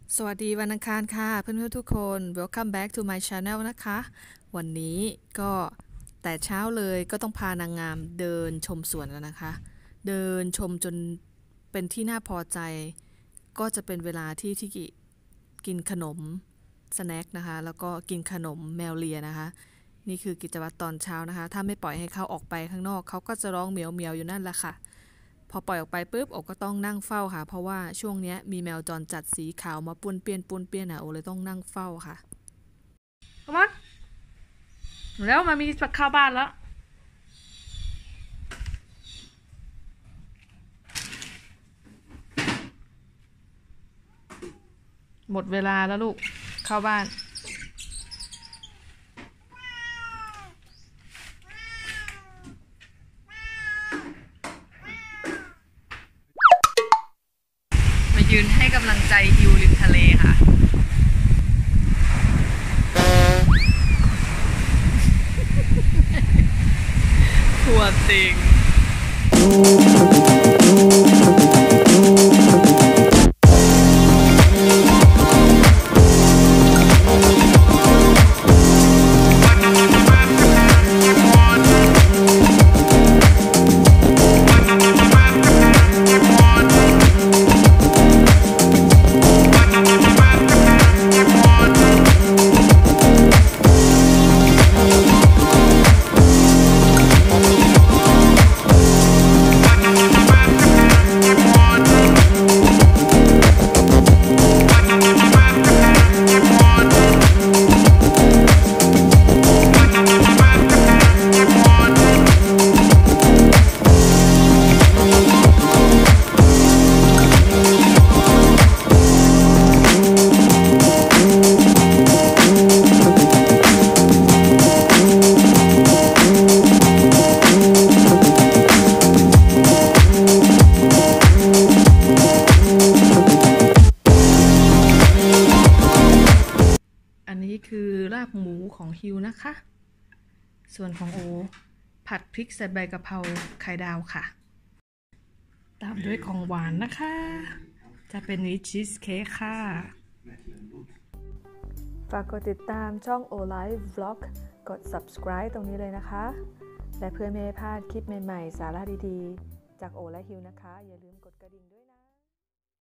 สวัสดีวันอังคารค่ะเพื่อนๆทุกคน Welcome back to my channel นะคะวันนี้ก็แต่เช้าเลยก็ต้องพานางงามเดินชมสวนแล้วนะคะเดินชมจนเป็นที่น่าพอใจก็จะเป็นเวลาที่กินขนมสแน็คนะคะแล้วก็กินขนมแมวเลียนะคะนี่คือกิจวัตรตอนเช้านะคะถ้าไม่ปล่อยให้เขาออกไปข้างนอกเขาก็จะร้องเหมียวเมียวอยู่นั่นแหละค่ะพอปล่อยออกไปปุ๊บโอก็ต้องนั่งเฝ้าค่ะเพราะว่าช่วงนี้มีแมวจรจัดสีขาวมาป้วนเปี้ยนโอเลยต้องนั่งเฝ้าค่ะมาแล้วมามีเข้าบ้านแล้วหมดเวลาแล้วลูกเข้าบ้านมายืนให้กำลังใจฮิวริมทะเลค่ะหัวติงอันนี้คือลาบหมูของฮิวนะคะ ส่วนของโอผัดพริกใส่ใบกะเพราไข่ดาวค่ะ ตามด้วยของหวานนะคะ จะเป็นนี้ชีสเค้กค่ะฝากกดติดตามช่อง O Life Vlog กด subscribe ตรงนี้เลยนะคะและเพื่อไม่ให้พลาดคลิปใหม่ๆสาระดีๆจากโอและฮิวนะคะอย่าลืมกดกระดิ่งด้วย